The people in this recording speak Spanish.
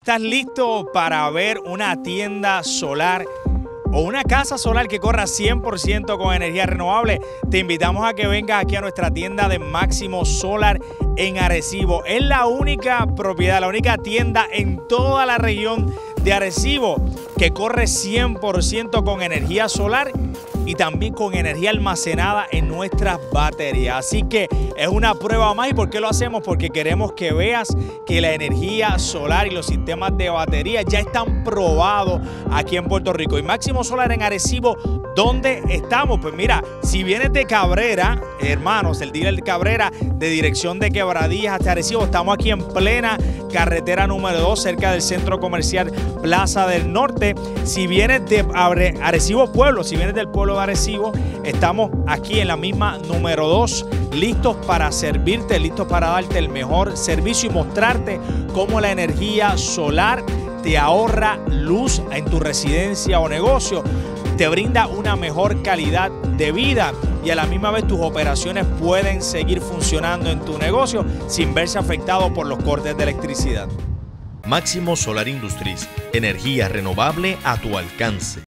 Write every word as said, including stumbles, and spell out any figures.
¿Estás listo para ver una tienda solar o una casa solar que corra cien por ciento con energía renovable? Te invitamos a que vengas aquí a nuestra tienda de Máximo Solar en Arecibo. Es la única propiedad, la única tienda en toda la región de Arecibo que corre cien por ciento con energía solar y también con energía almacenada en nuestras baterías. Así que es una prueba más. ¿Y por qué lo hacemos? Porque queremos que veas que la energía solar y los sistemas de batería ya están probados aquí en Puerto Rico. Y Máximo Solar en Arecibo, ¿dónde estamos? Pues mira, si vienes de Cabrera, hermanos, el dealer de Cabrera, de dirección de Quebradillas hasta Arecibo, estamos aquí en plena carretera número dos, cerca del centro comercial Plaza del Norte. Si vienes de Arecibo Pueblo, si vienes del pueblo de Arecibo, estamos aquí en la misma número dos, listos para servirte, listos para darte el mejor servicio y mostrarte cómo la energía solar te ahorra luz en tu residencia o negocio, te brinda una mejor calidad de vida y a la misma vez tus operaciones pueden seguir funcionando en tu negocio sin verse afectado por los cortes de electricidad. Máximo Solar Industries, energía renovable a tu alcance.